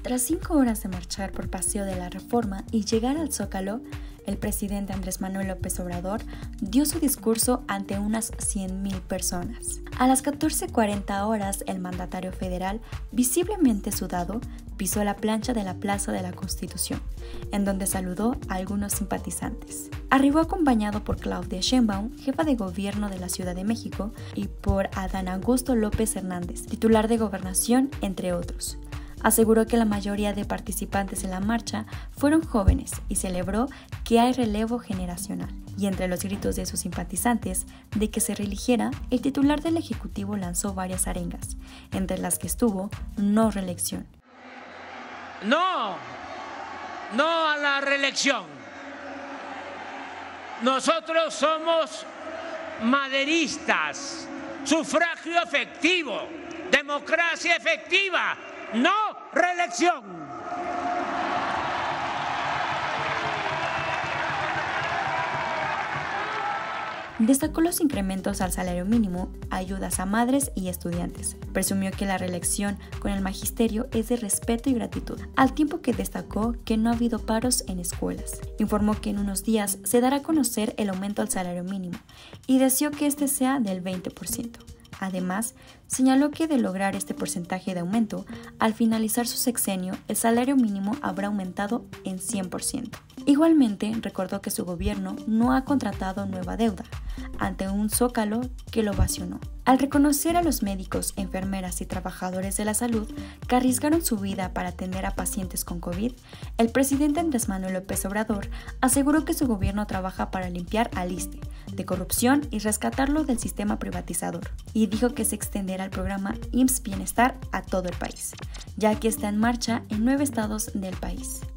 Tras 5 horas de marchar por Paseo de la Reforma y llegar al Zócalo, el presidente Andrés Manuel López Obrador dio su discurso ante unas 100,000 personas. A las 14:40 horas, el mandatario federal, visiblemente sudado, pisó la plancha de la Plaza de la Constitución, en donde saludó a algunos simpatizantes. Arribó acompañado por Claudia Sheinbaum, jefa de gobierno de la Ciudad de México, y por Adán Augusto López Hernández, titular de Gobernación, entre otros. Aseguró que la mayoría de participantes en la marcha fueron jóvenes y celebró que hay relevo generacional. Y entre los gritos de sus simpatizantes de que se reeligiera, el titular del Ejecutivo lanzó varias arengas, entre las que estuvo no reelección. No a la reelección. Nosotros somos maderistas, sufragio efectivo, democracia efectiva. ¡No reelección! Destacó los incrementos al salario mínimo, ayudas a madres y estudiantes. Presumió que la reelección con el magisterio es de respeto y gratitud, al tiempo que destacó que no ha habido paros en escuelas. Informó que en unos días se dará a conocer el aumento al salario mínimo y deseó que este sea del 20%. Además, señaló que de lograr este porcentaje de aumento, al finalizar su sexenio, el salario mínimo habrá aumentado en 100%. Igualmente, recordó que su gobierno no ha contratado nueva deuda, ante un Zócalo que lo ovacionó. Al reconocer a los médicos, enfermeras y trabajadores de la salud que arriesgaron su vida para atender a pacientes con COVID, el presidente Andrés Manuel López Obrador aseguró que su gobierno trabaja para limpiar al ISSSTE de corrupción y rescatarlo del sistema privatizador, y dijo que se extenderá el programa IMSS Bienestar a todo el país, ya que está en marcha en 9 estados del país.